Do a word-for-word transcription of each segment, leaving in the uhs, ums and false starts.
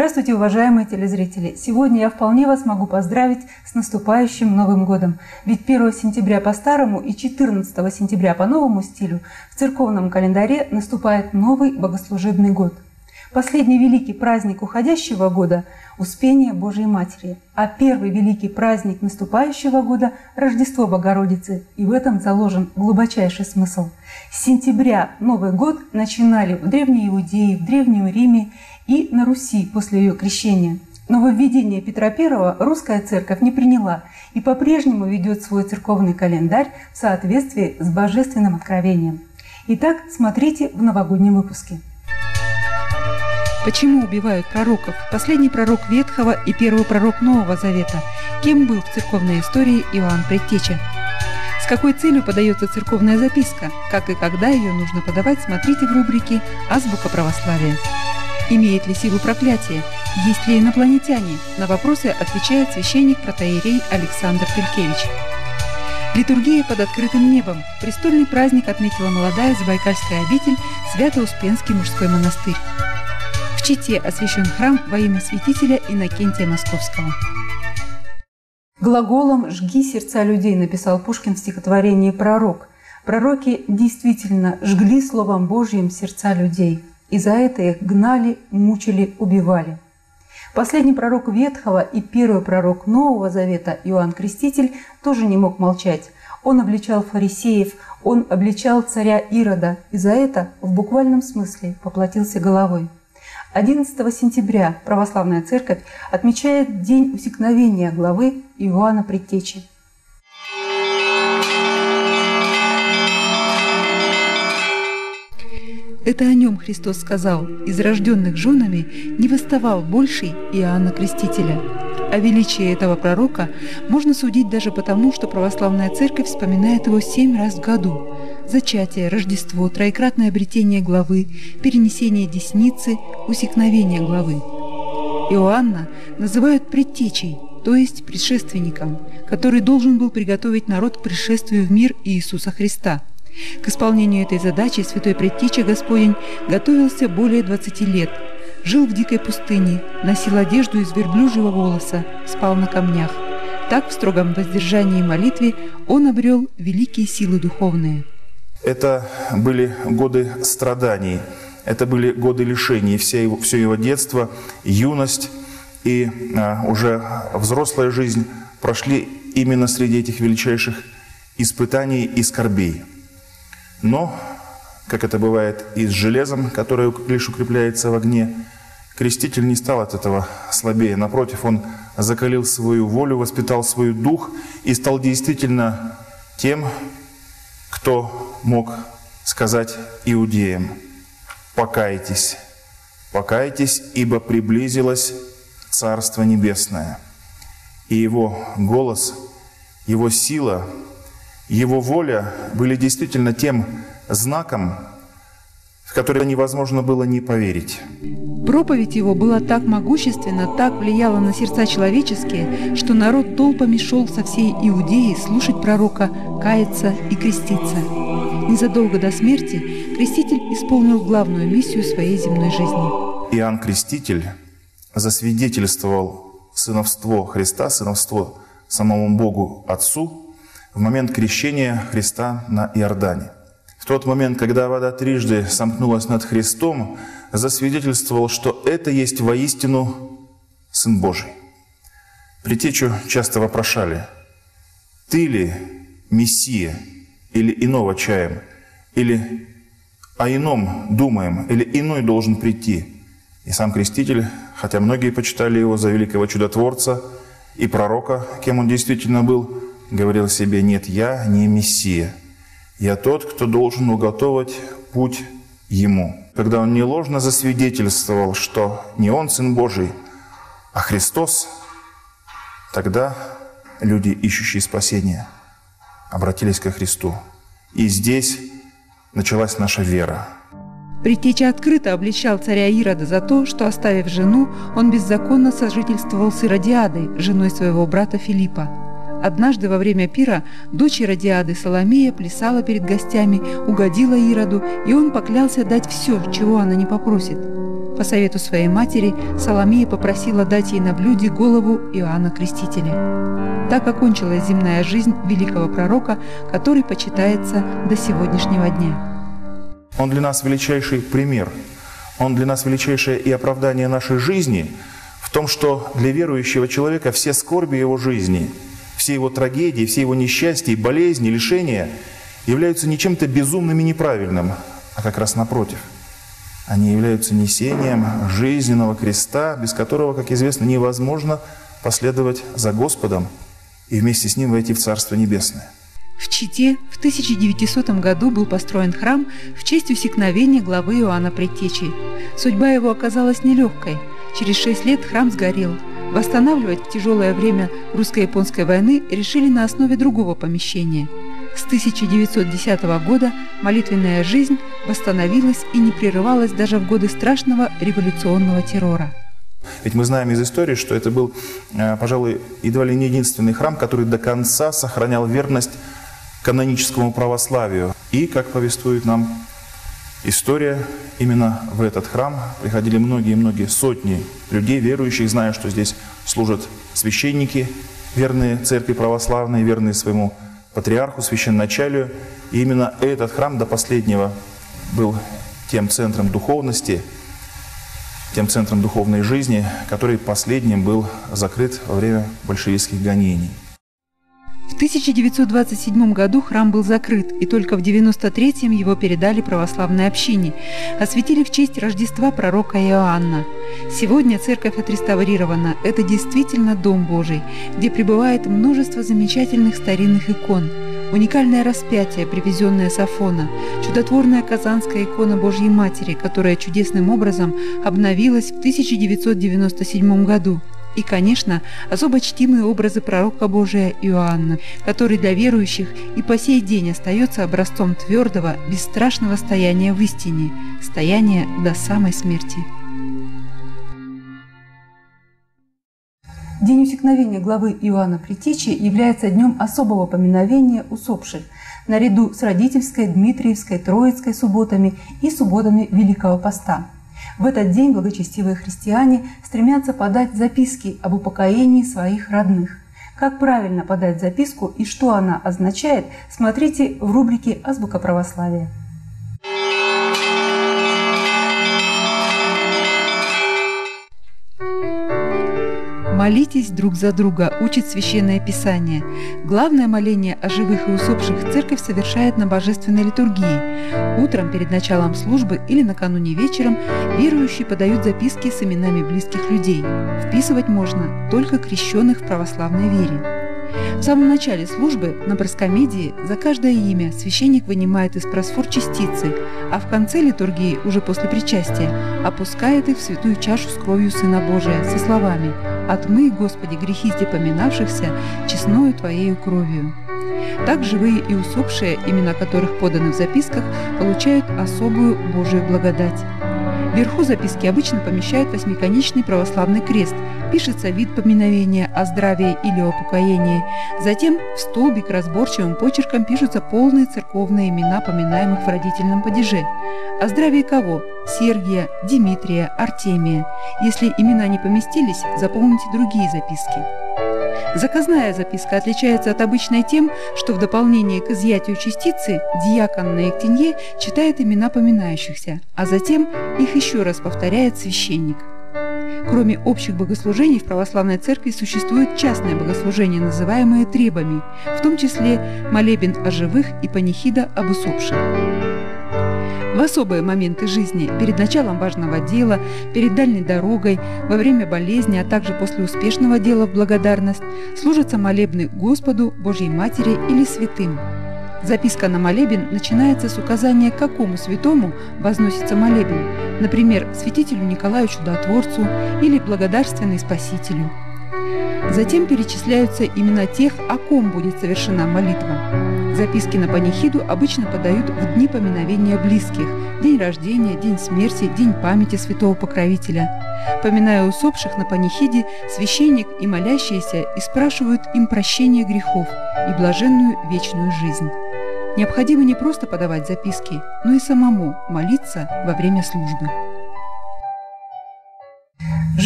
Здравствуйте, уважаемые телезрители! Сегодня я вполне вас могу поздравить с наступающим Новым годом. Ведь первого сентября по старому и четырнадцатого сентября по новому стилю в церковном календаре наступает новый богослужебный год. Последний великий праздник уходящего года – Успение Божией Матери, а первый великий праздник наступающего года – Рождество Богородицы, и в этом заложен глубочайший смысл. С сентября Новый год начинали в Древней Иудее, в Древнем Риме и на Руси после ее крещения. Нововведение Петра Первого русская церковь не приняла и по-прежнему ведет свой церковный календарь в соответствии с божественным откровением. Итак, смотрите в новогоднем выпуске. Почему убивают пророков? Последний пророк Ветхого и первый пророк Нового Завета. Кем был в церковной истории Иоанн Предтеча? С какой целью подается церковная записка? Как и когда ее нужно подавать, смотрите в рубрике «Азбука православия». Имеет ли силу проклятие? Есть ли инопланетяне? На вопросы отвечает священник протоиерей Александр Пелькевич. Литургия под открытым небом. Престольный праздник отметила молодая Забайкальская обитель Свято-Успенский мужской монастырь. В Чите освящен храм во имя святителя Иннокентия Московского. Глаголом «жги сердца людей» написал Пушкин в стихотворении «Пророк». Пророки действительно жгли Словом Божьим сердца людей, и за это их гнали, мучили, убивали. Последний пророк Ветхого и первый пророк Нового Завета Иоанн Креститель тоже не мог молчать. Он обличал фарисеев, он обличал царя Ирода, и за это в буквальном смысле поплатился головой. одиннадцатого сентября Православная Церковь отмечает день усекновения главы Иоанна Предтечи. Это о нем Христос сказал: «Из рожденных женами не восставал больший Иоанна Крестителя». О величии этого пророка можно судить даже потому, что Православная Церковь вспоминает его семь раз в году. Зачатие, Рождество, троекратное обретение главы, перенесение десницы, усекновение главы. Иоанна называют предтечей, то есть предшественником, который должен был приготовить народ к пришествию в мир Иисуса Христа. К исполнению этой задачи святой предтеча Господень готовился более двадцати лет. Жил в дикой пустыне, носил одежду из верблюжьего волоса, спал на камнях. Так, в строгом воздержании и молитве, он обрел великие силы духовные. Это были годы страданий, это были годы лишений, все его, все его детство, юность и а, уже взрослая жизнь прошли именно среди этих величайших испытаний и скорбей. Но, как это бывает и с железом, которое лишь укрепляется в огне, Креститель не стал от этого слабее. Напротив, он закалил свою волю, воспитал свой дух и стал действительно тем, кто мог сказать иудеям: «Покайтесь, покайтесь, ибо приблизилось Царство Небесное». И его голос, его сила, его воля были действительно тем знаком, в который невозможно было не поверить. Проповедь его была так могущественна, так влияла на сердца человеческие, что народ толпами шел со всей Иудеи слушать пророка, каяться и креститься. Незадолго до смерти Креститель исполнил главную миссию своей земной жизни. Иоанн Креститель засвидетельствовал сыновство Христа, сыновство самому Богу Отцу в момент крещения Христа на Иордане. В тот момент, когда вода трижды сомкнулась над Христом, засвидетельствовал, что это есть воистину Сын Божий. Предтечу часто вопрошали: «Ты ли Мессия, или иного чаем, или о ином думаем, или иной должен прийти?» И сам Креститель, хотя многие почитали его за великого чудотворца и пророка, кем он действительно был, говорил себе: «Нет, я не Мессия. Я тот, кто должен уготовать путь Ему». Когда он неложно засвидетельствовал, что не он Сын Божий, а Христос, тогда люди, ищущие спасения, обратились ко Христу. И здесь началась наша вера. Предтеча открыто обличал царя Ирода за то, что, оставив жену, он беззаконно сожительствовал с Иродиадой, женой своего брата Филиппа. Однажды во время пира дочь Иродиады Соломея плясала перед гостями, угодила Ироду, и он поклялся дать все, чего она не попросит. По совету своей матери Соломея попросила дать ей на блюде голову Иоанна Крестителя. Так окончилась земная жизнь великого пророка, который почитается до сегодняшнего дня. Он для нас величайший пример. Он для нас величайшее и оправдание нашей жизни в том, что для верующего человека все скорби его жизни, все его трагедии, все его несчастья, болезни, лишения являются не чем-то безумным и неправильным, а как раз напротив. Они являются несением жизненного креста, без которого, как известно, невозможно последовать за Господом и вместе с Ним войти в Царство Небесное. В Чите в тысяча девятисотом году был построен храм в честь усекновения главы Иоанна Предтечи. Судьба его оказалась нелегкой. Через шесть лет храм сгорел. Восстанавливать в тяжелое время русско-японской войны решили на основе другого помещения. С тысяча девятьсот десятого года молитвенная жизнь восстановилась и не прерывалась даже в годы страшного революционного террора. Ведь мы знаем из истории, что это был, пожалуй, едва ли не единственный храм, который до конца сохранял верность каноническому православию. И, как повествует нам история, именно в этот храм приходили многие-многие сотни людей, верующих, зная, что здесь служат священники, верные церкви православной, верные своему патриарху, священноначалию. И именно этот храм до последнего был тем центром духовности, тем центром духовной жизни, который последним был закрыт во время большевистских гонений. В тысяча девятьсот двадцать седьмом году храм был закрыт, и только в девяносто третьем его передали православной общине, осветили в честь Рождества пророка Иоанна. Сегодня церковь отреставрирована. Это действительно Дом Божий, где пребывает множество замечательных старинных икон. Уникальное распятие, привезенное с Афона, чудотворная казанская икона Божьей Матери, которая чудесным образом обновилась в тысяча девятьсот девяносто седьмом году. И, конечно, особо чтимые образы пророка Божия Иоанна, который для верующих и по сей день остается образцом твердого, бесстрашного стояния в истине, стояния до самой смерти. День усекновения главы Иоанна Предтечи является днем особого поминовения усопших, наряду с Родительской, Дмитриевской, Троицкой субботами и субботами Великого Поста. В этот день благочестивые христиане стремятся подать записки об упокоении своих родных. Как правильно подать записку и что она означает, смотрите в рубрике «Азбука православия». Молитесь друг за друга, учит Священное Писание. Главное моление о живых и усопших церковь совершает на божественной литургии. Утром перед началом службы или накануне вечером верующие подают записки с именами близких людей. Вписывать можно только крещенных в православной вере. В самом начале службы на проскомедии за каждое имя священник вынимает из просфор частицы, а в конце литургии, уже после причастия, опускает их в святую чашу с кровью Сына Божия со словами: «Отмый, Господи, грехи здепоминавшихся честною Твоею кровью». Так живые и усопшие, имена которых поданы в записках, получают особую Божию благодать. Вверху записки обычно помещают восьмиконечный православный крест, пишется вид поминовения о здравии или о упокоении. Затем в столбик разборчивым почерком пишутся полные церковные имена поминаемых в родительном падеже. О здравии кого? Сергия, Димитрия, Артемия. Если имена не поместились, заполните другие записки. Заказная записка отличается от обычной тем, что в дополнение к изъятию частицы диакон на ектенье читает имена поминающихся, а затем их еще раз повторяет священник. Кроме общих богослужений в православной церкви существуют частные богослужения, называемые требами, в том числе молебен о живых и панихида об усопших. В особые моменты жизни, перед началом важного дела, перед дальней дорогой, во время болезни, а также после успешного дела в благодарность, служатся молебны Господу, Божьей Матери или святым. Записка на молебен начинается с указания, к какому святому возносится молебен, например, святителю Николаю Чудотворцу или благодарственный Спасителю. Затем перечисляются имена тех, о ком будет совершена молитва. Записки на панихиду обычно подают в дни поминовения близких – день рождения, день смерти, день памяти святого покровителя. Поминая усопших на панихиде, священник и молящиеся и спрашивают им прощения грехов и блаженную вечную жизнь. Необходимо не просто подавать записки, но и самому молиться во время службы.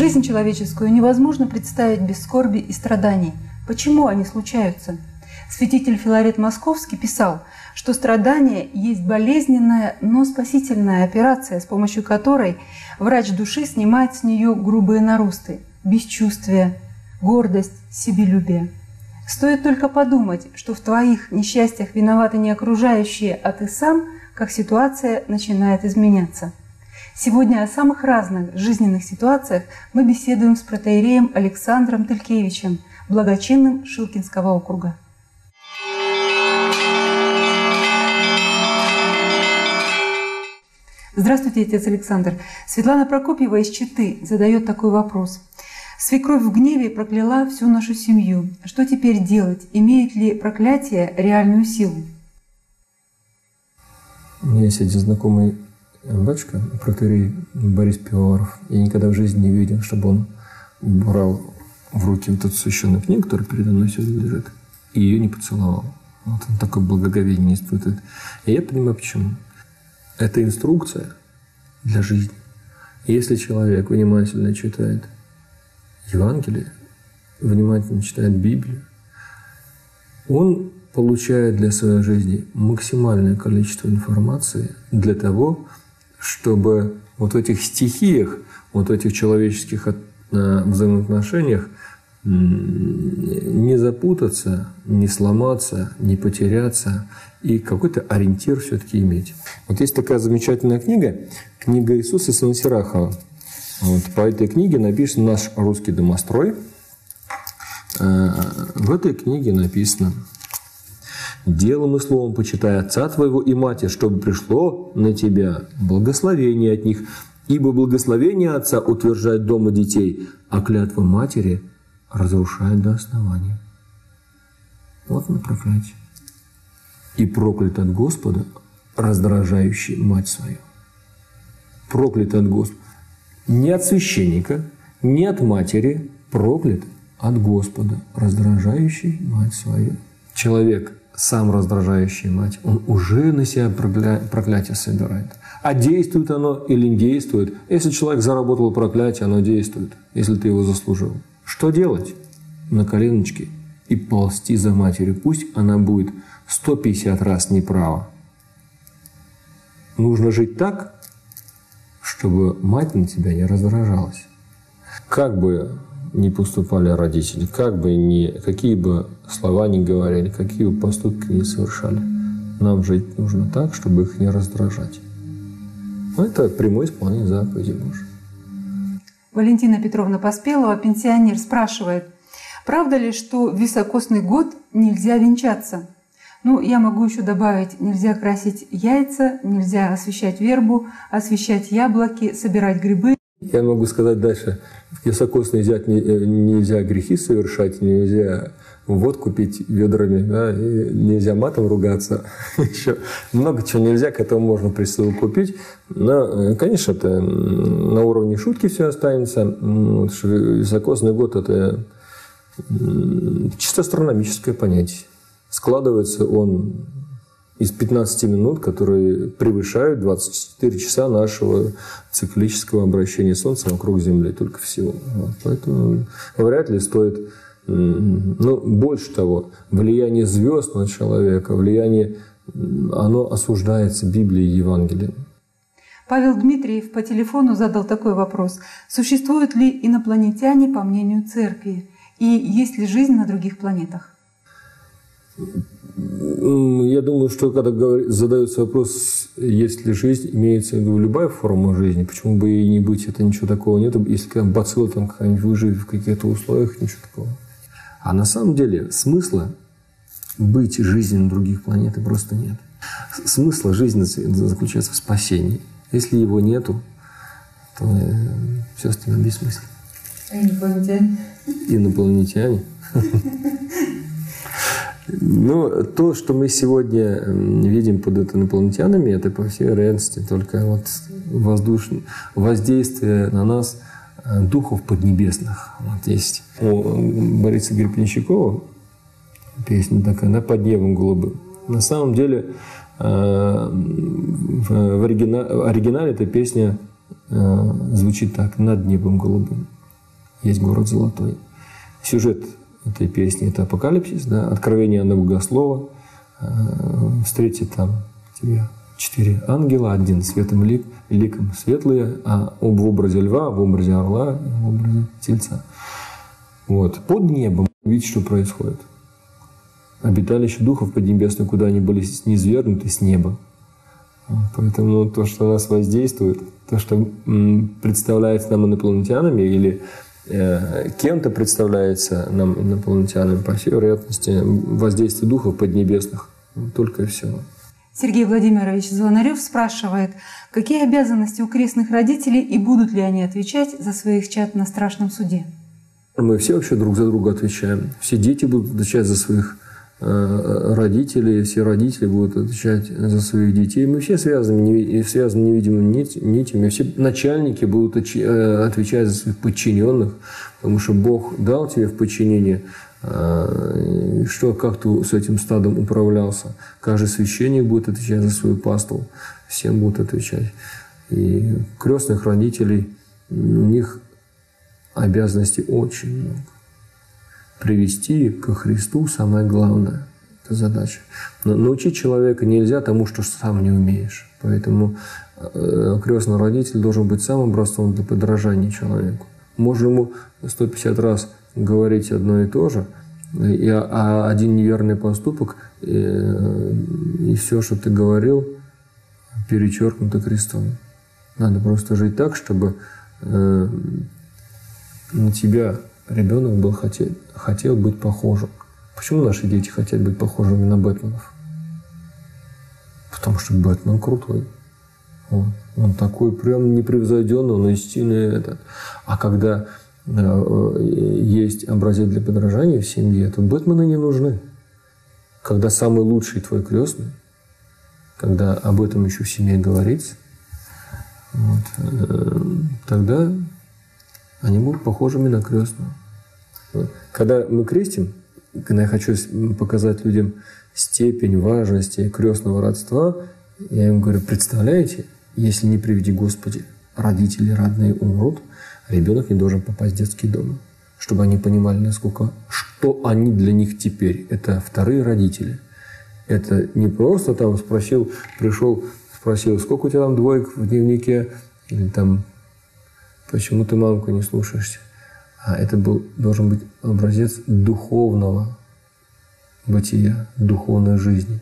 Жизнь человеческую невозможно представить без скорби и страданий. Почему они случаются? Святитель Филарет Московский писал, что страдание есть болезненная, но спасительная операция, с помощью которой врач души снимает с нее грубые наросты, бесчувствие, гордость, себелюбие. Стоит только подумать, что в твоих несчастьях виноваты не окружающие, а ты сам, как ситуация начинает изменяться. Сегодня о самых разных жизненных ситуациях мы беседуем с протоиереем Александром Тылькевичем, благочинным Шилкинского округа. Здравствуйте, отец Александр. Светлана Прокопьева из Читы задает такой вопрос. Свекровь в гневе прокляла всю нашу семью. Что теперь делать? Имеет ли проклятие реальную силу? У меня есть один знакомый батюшка, протоиерей Борис Пивоваров. Я никогда в жизни не видел, чтобы он брал в руки вот эту священную книгу, которая передо мной сегодня лежит, и ее не поцеловал. Вот он такое благоговение не испытывает. И я понимаю, почему. Это инструкция для жизни. Если человек внимательно читает Евангелие, внимательно читает Библию, он получает для своей жизни максимальное количество информации для того, чтобы вот в этих стихиях, вот в этих человеческих взаимоотношениях не запутаться, не сломаться, не потеряться и какой-то ориентир все-таки иметь. Вот есть такая замечательная книга, книга Иисуса сына Сирахова. Вот, по этой книге написан наш русский домострой. В этой книге написано: «Делом и словом почитай отца твоего и мать, чтобы пришло на тебя благословение от них, ибо благословение отца утверждает дома детей, а клятва матери разрушает до основания». Вот на проклятие. «И проклят от Господа, раздражающий мать свою». Проклят от Господа. Не от священника, не от матери, проклят от Господа, раздражающий мать свою. Человек, сам раздражающий мать, он уже на себя прокля... проклятие собирает. А действует оно или не действует? Если человек заработал проклятие, оно действует, если ты его заслужил. Что делать? На коленочки и ползти за матерью. Пусть она будет сто пятьдесят раз неправа. Нужно жить так, чтобы мать на тебя не раздражалась. Как бы ни поступали родители, как бы ни, какие бы слова ни говорили, какие бы поступки ни совершали, нам жить нужно так, чтобы их не раздражать. Это прямое исполнение заповеди Божьей. Валентина Петровна Поспелова, пенсионер, спрашивает, правда ли, что в високосный год нельзя венчаться? Ну, я могу еще добавить, нельзя красить яйца, нельзя освещать вербу, освещать яблоки, собирать грибы. Я могу сказать дальше, в високосный взять нельзя грехи совершать, нельзя водку пить ведрами, да, и нельзя матом ругаться. Еще много чего нельзя, к этому можно присовокупить. Но, конечно, это на уровне шутки все останется. Високосный год – это чисто астрономическое понятие. Складывается он из пятнадцати минут, которые превышают двадцать четыре часа нашего циклического обращения Солнца вокруг Земли только всего. Поэтому вряд ли стоит, ну, больше того, влияние звезд на человека, влияние, оно осуждается Библией и Евангелием. Павел Дмитриев по телефону задал такой вопрос. Существуют ли инопланетяне, по мнению Церкви? И есть ли жизнь на других планетах? Я думаю, что когда задается вопрос, есть ли жизнь, имеется в виду любая форма жизни, почему бы и не быть, это ничего такого нет, если там бацилла там какая-нибудь выживет в каких-то условиях, ничего такого. А на самом деле смысла быть жизнью на других планетах просто нет. Смысл жизни заключается в спасении. Если его нету, то все остальное бессмысленно. А инопланетяне? Инопланетяне. Ну, то, что мы сегодня видим под инопланетянами, это, по всей вероятности, только вот воздушное воздействие на нас духов поднебесных. Вот есть у Бориса Гребенщикова песня такая, да, «Под небом голубым». На самом деле, в оригинале эта песня звучит так: «Над небом голубым». есть город золотой. Сюжет этой песни – это Апокалипсис, да, откровение Иоанна Богослова. Встретит там тебя четыре ангела, один светом лик, ликом светлые, а об в образе льва, в образе орла, в образе тельца. Вот. Под небом видите, что происходит. Обиталище духов поднебесных, куда они были низвергнуты с неба. Поэтому то, что нас воздействует, то, что представляется нам инопланетянами или э, кем-то представляется нам инопланетянами, по всей вероятности, воздействие духов поднебесных. Только и всего. Сергей Владимирович Звонарев спрашивает, какие обязанности у крестных родителей и будут ли они отвечать за своих чад на страшном суде? Мы все вообще друг за друга отвечаем. Все дети будут отвечать за своих э, родителей, все родители будут отвечать за своих детей. Мы все связаны, связаны невидимыми нитями. Все начальники будут отвечать за своих подчиненных, потому что Бог дал тебе в подчинение, что, как ты с этим стадом управлялся. Каждый священник будет отвечать за свою паству. Всем будут отвечать. И крестных родителей, у них обязанностей очень много. Привести ко Христу самое главное. Это задача. Но научить человека нельзя тому, что сам не умеешь. Поэтому крестный родитель должен быть самым образцом для подражания человеку. Можно ему сто пятьдесят раз говорить одно и то же, и, а один неверный поступок, и, и все, что ты говорил, перечеркнуто крестом. Надо просто жить так, чтобы э, на тебя ребенок был хотел, хотел быть похожим. Почему наши дети хотят быть похожими на Бэтменов? Потому что Бэтмен крутой. Он, он такой прям непревзойденный, он истинный этот. А когда есть образец для подражания в семье, то Бэтмены не нужны. Когда самый лучший твой крестный, когда об этом еще в семье говорится, вот, тогда они будут похожими на крестного. Когда мы крестим, когда я хочу показать людям степень важности крестного родства, я им говорю, представляете, если не приведи Господи, родители родные умрут, ребенок не должен попасть в детский дом, чтобы они понимали, насколько, что они для них теперь. Это вторые родители. Это не просто там спросил, пришел, спросил, сколько у тебя там двоек в дневнике, или там, почему ты мамку не слушаешься. А это был, должен быть образец духовного бытия, духовной жизни.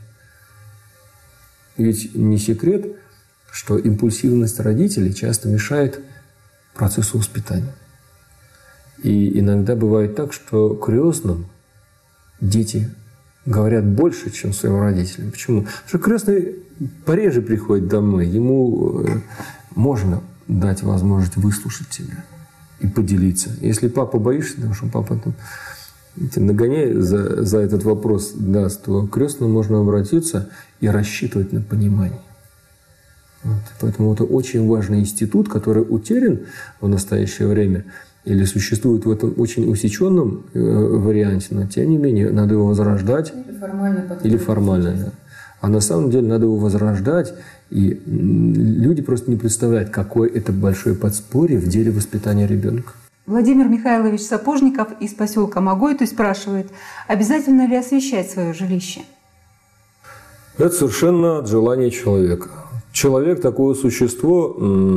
Ведь не секрет, что импульсивность родителей часто мешает процессу воспитания. И иногда бывает так, что крестным дети говорят больше, чем своим родителям. Почему? Потому что крестный пореже приходит домой, ему можно дать возможность выслушать тебя и поделиться. Если папа боишься, потому что папа там нагоняет за, за этот вопрос даст, то к крестному можно обратиться и рассчитывать на понимание. Вот. Поэтому это очень важный институт, который утерян в настоящее время или существует в этом очень усеченном э, варианте, но тем не менее надо его возрождать. Или формально. Или формально, да. А на самом деле надо его возрождать, и люди просто не представляют, какое это большое подспорье в деле воспитания ребенка. Владимир Михайлович Сапожников из поселка Могойты спрашивает, обязательно ли освещать свое жилище? Это совершенно от желания человека. Человек – такое существо.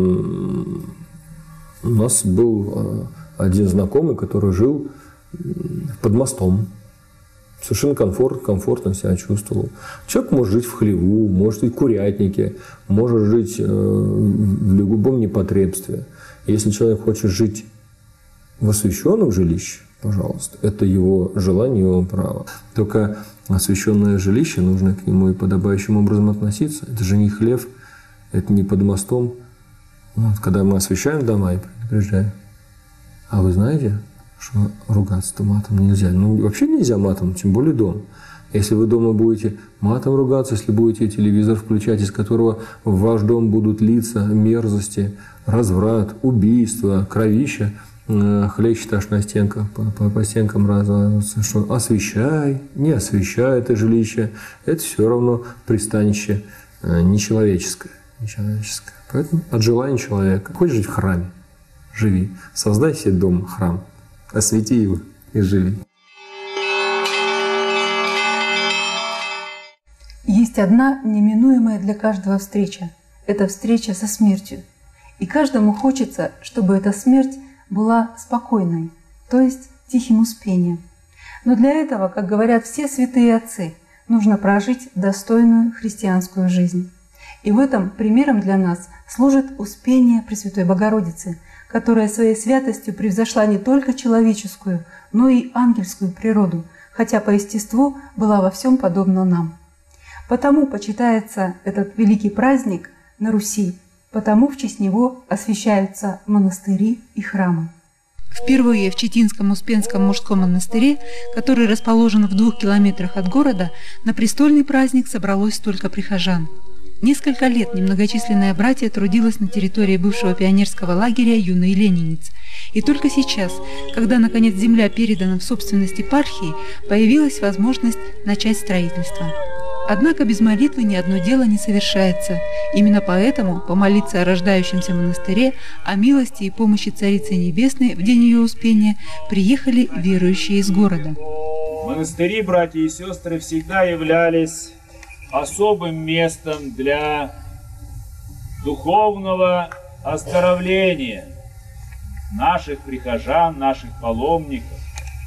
У нас был один знакомый, который жил под мостом. Совершенно комфорт, комфортно себя чувствовал. Человек может жить в хлеву, может жить в курятнике, может жить в любом непотребстве. Если человек хочет жить в освященном жилище, пожалуйста, это его желание, его право. Только освященное жилище, нужно к нему и подобающим образом относиться. Это же не хлев, это не под мостом. Вот, когда мы освящаем дома и предупреждаем, а вы знаете, что ругаться-то матом нельзя. Ну, вообще нельзя матом, тем более дом. Если вы дома будете матом ругаться, если будете телевизор включать, из которого в ваш дом будут литься мерзости, разврат, убийства, кровища, хлещет аж на стенках, по, по, по стенкам разовывается, что освещай, не освещай это жилище, это все равно пристанище нечеловеческое. нечеловеческое. Поэтому от желания человека. Хочешь жить в храме? Живи. Создай себе дом, храм. освети его и живи. Есть одна неминуемая для каждого встреча. Это встреча со смертью. И каждому хочется, чтобы эта смерть была спокойной, то есть тихим успением. Но для этого, как говорят все святые отцы, нужно прожить достойную христианскую жизнь. И в этом примером для нас служит успение Пресвятой Богородицы, которая своей святостью превзошла не только человеческую, но и ангельскую природу, хотя по естеству была во всем подобна нам. Потому почитается этот великий праздник на Руси, потому в честь него освящаются монастыри и храмы. Впервые в Читинском Успенском мужском монастыре, который расположен в двух километрах от города, на престольный праздник собралось столько прихожан. Несколько лет немногочисленное братья трудилось на территории бывшего пионерского лагеря «Юный ленинец». И только сейчас, когда наконец земля передана в собственность епархии, появилась возможность начать строительство. Однако без молитвы ни одно дело не совершается. Именно поэтому помолиться о рождающемся монастыре, о милости и помощи Царицы Небесной в день ее успения приехали верующие из города. Монастыри, братья и сестры, всегда являлись особым местом для духовного оздоровления наших прихожан, наших паломников.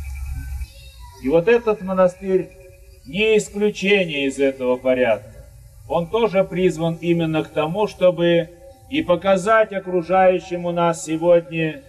И вот этот монастырь не исключение из этого порядка. Он тоже призван именно к тому, чтобы и показать окружающему нас сегодня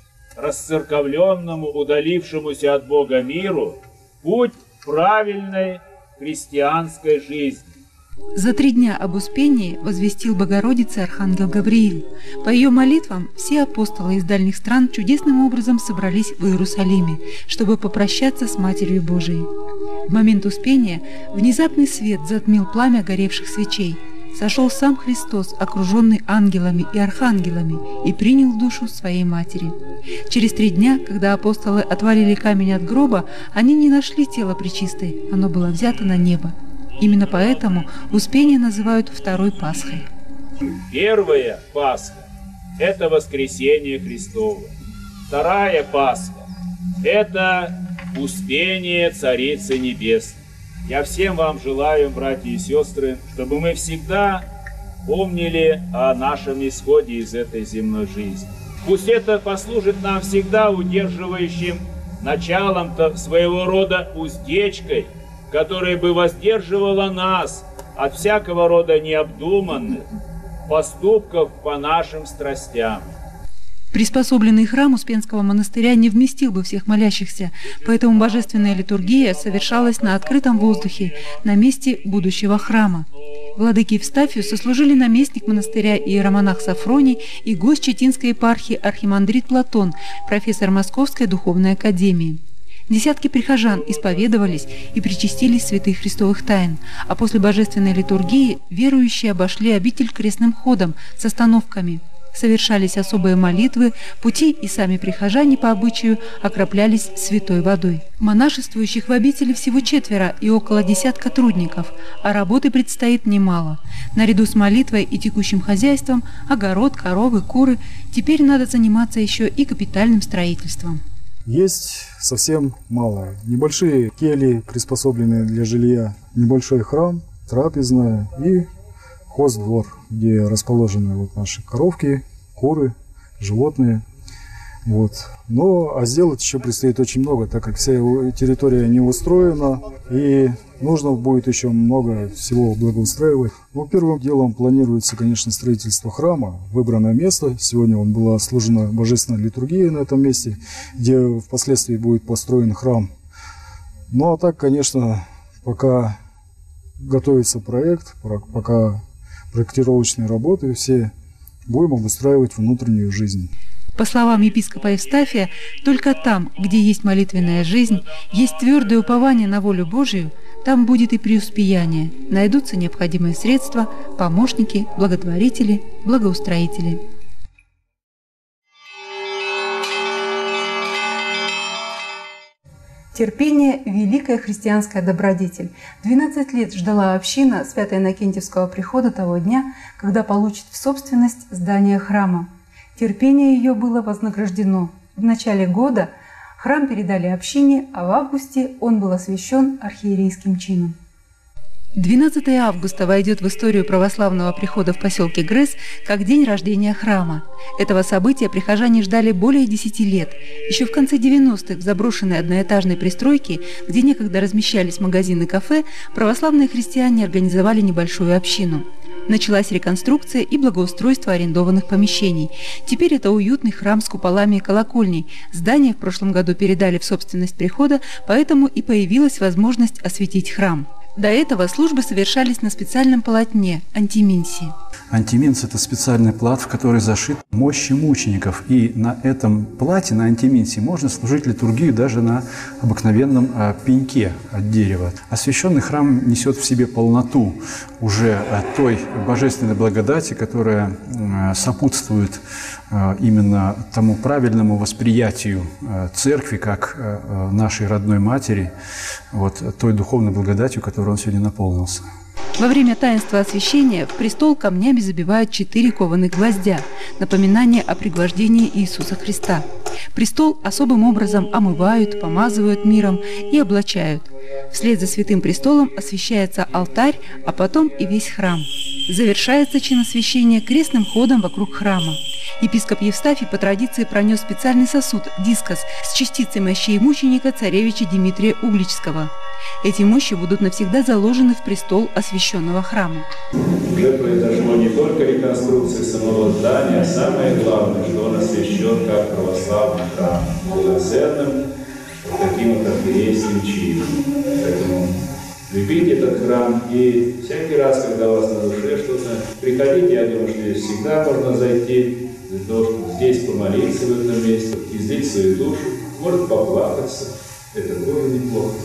расцерковленному, удалившемуся от Бога миру, путь правильной христианской жизни. За три дня об Успении возвестил Богородице архангел Гавриил. По ее молитвам все апостолы из дальних стран чудесным образом собрались в Иерусалиме, чтобы попрощаться с Матерью Божией. В момент Успения внезапный свет затмил пламя горевших свечей. Сошел сам Христос, окруженный ангелами и архангелами, и принял в душу своей матери. Через три дня, когда апостолы отвалили камень от гроба, они не нашли тело Пречистой, оно было взято на небо. Именно поэтому Успение называют второй Пасхой. Первая Пасха – это воскресение Христово. Вторая Пасха – это Успение Царицы Небесной. Я всем вам желаю, братья и сестры, чтобы мы всегда помнили о нашем исходе из этой земной жизни. Пусть это послужит нам всегда удерживающим началом своего рода уздечкой, которая бы воздерживала нас от всякого рода необдуманных поступков по нашим страстям. Приспособленный храм Успенского монастыря не вместил бы всех молящихся, поэтому божественная литургия совершалась на открытом воздухе, на месте будущего храма. Владыке Евстафию сослужили наместник монастыря иеромонах Сафроний и гость Читинской епархии архимандрит Платон, профессор Московской духовной академии. Десятки прихожан исповедовались и причастились святых христовых тайн, а после божественной литургии верующие обошли обитель крестным ходом с остановками. Совершались особые молитвы, пути и сами прихожане по обычаю окроплялись святой водой. Монашествующих в обители всего четверо и около десятка трудников, а работы предстоит немало. Наряду с молитвой и текущим хозяйством, огород, коровы, куры, теперь надо заниматься еще и капитальным строительством. Есть совсем мало. Небольшие кельи, приспособленные для жилья, небольшой храм, трапезная и хоздвор, где расположены вот наши коровки, куры, животные. Вот. Но а сделать еще предстоит очень много, так как вся его территория не устроена, и нужно будет еще много всего благоустраивать. Ну, первым делом планируется, конечно, строительство храма, выбранное место. Сегодня он была служена божественная литургия на этом месте, где впоследствии будет построен храм. Ну, а так, конечно, пока готовится проект, пока проектировочные работы все, будем обустраивать внутреннюю жизнь. По словам епископа Евстафия, только там, где есть молитвенная жизнь, есть твердое упование на волю Божию, там будет и преуспеяние, найдутся необходимые средства, помощники, благотворители, благоустроители. Терпение – великая христианская добродетель. двенадцать лет ждала община Свято-Иннокентьевского прихода того дня, когда получит в собственность здание храма. Терпение ее было вознаграждено. В начале года Храм передали общине, а в августе он был освящен архиерейским чином. двенадцатого августа войдет в историю православного прихода в поселке Грыз как день рождения храма. Этого события прихожане ждали более десяти лет. Еще в конце девяностых в заброшенной одноэтажной пристройке, где некогда размещались магазины и кафе, православные христиане организовали небольшую общину. Началась реконструкция и благоустройство арендованных помещений. Теперь это уютный храм с куполами и колокольней. Здание в прошлом году передали в собственность прихода, поэтому и появилась возможность осветить храм. До этого службы совершались на специальном полотне – антиминси. Антиминс – это специальный плат, в который зашит мощи мучеников. И на этом плате, на антиминсе, можно служить литургию даже на обыкновенном а, пеньке от дерева. Освященный храм несет в себе полноту уже а, той божественной благодати, которая а, сопутствует а, именно тому правильному восприятию а, церкви как а, нашей родной матери, вот, той духовной благодатью, которой он сегодня наполнился. Во время таинства освящения в престол камнями забивают четыре кованых гвоздя, напоминание о пригвождении Иисуса Христа. Престол особым образом омывают, помазывают миром и облачают. Вслед за святым престолом освящается алтарь, а потом и весь храм. Завершается чин освящения крестным ходом вокруг храма. Епископ Евстафий по традиции пронес специальный сосуд – дискос с частицей мощей мученика царевича Дмитрия Угличского. Эти мощи будут навсегда заложены в престол освященного храма. Уже произошло не только реконструкция самого здания, а самое главное, что он освящен как православный храм, полноценным таким вот архиерейским чином. Поэтому любите этот храм, и всякий раз, когда у вас на душе что-то, приходите, я думаю, что здесь всегда можно зайти, для того, чтобы здесь помолиться в этом месте, излить свою душу, может поплакаться, это тоже неплохо.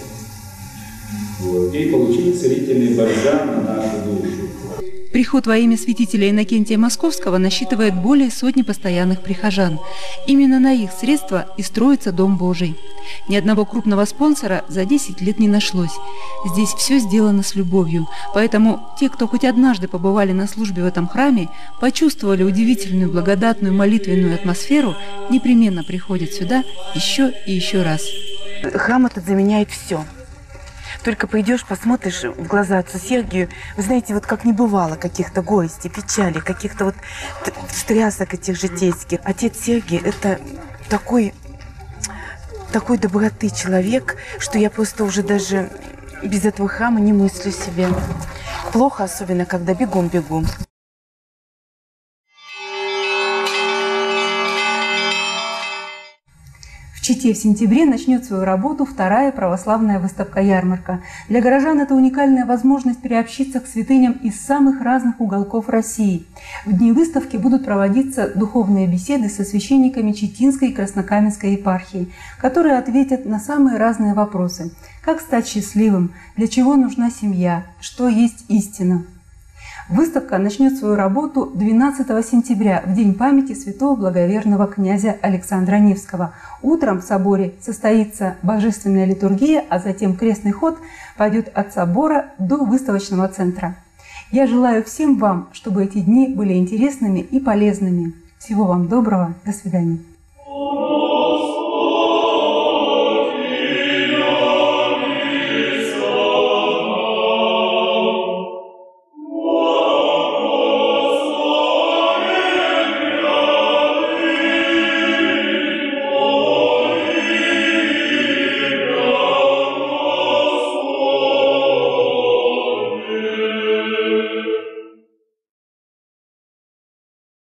Вот, и получить целительный бальзам на нашу душу. Приход во имя святителя Иннокентия Московского насчитывает более сотни постоянных прихожан. Именно на их средства и строится Дом Божий. Ни одного крупного спонсора за десять лет не нашлось. Здесь все сделано с любовью. Поэтому те, кто хоть однажды побывали на службе в этом храме, почувствовали удивительную благодатную молитвенную атмосферу, непременно приходят сюда еще и еще раз. Храм этот заменяет все. Только пойдешь, посмотришь в глаза отцу Сергию, вы знаете, вот как не бывало каких-то горестей, печали, каких-то вот стрясок этих житейских. Отец Сергий – это такой, такой доброты человек, что я просто уже даже без этого храма не мыслю себе. Плохо, особенно, когда бегом-бегом. В Чите в сентябре начнет свою работу вторая православная выставка-ярмарка. Для горожан это уникальная возможность приобщиться к святыням из самых разных уголков России. В дни выставки будут проводиться духовные беседы со священниками Читинской и Краснокаменской епархии, которые ответят на самые разные вопросы. Как стать счастливым? Для чего нужна семья? Что есть истина? Выставка начнет свою работу двенадцатого сентября, в день памяти святого благоверного князя Александра Невского. Утром в соборе состоится божественная литургия, а затем крестный ход пойдет от собора до выставочного центра. Я желаю всем вам, чтобы эти дни были интересными и полезными. Всего вам доброго. До свидания.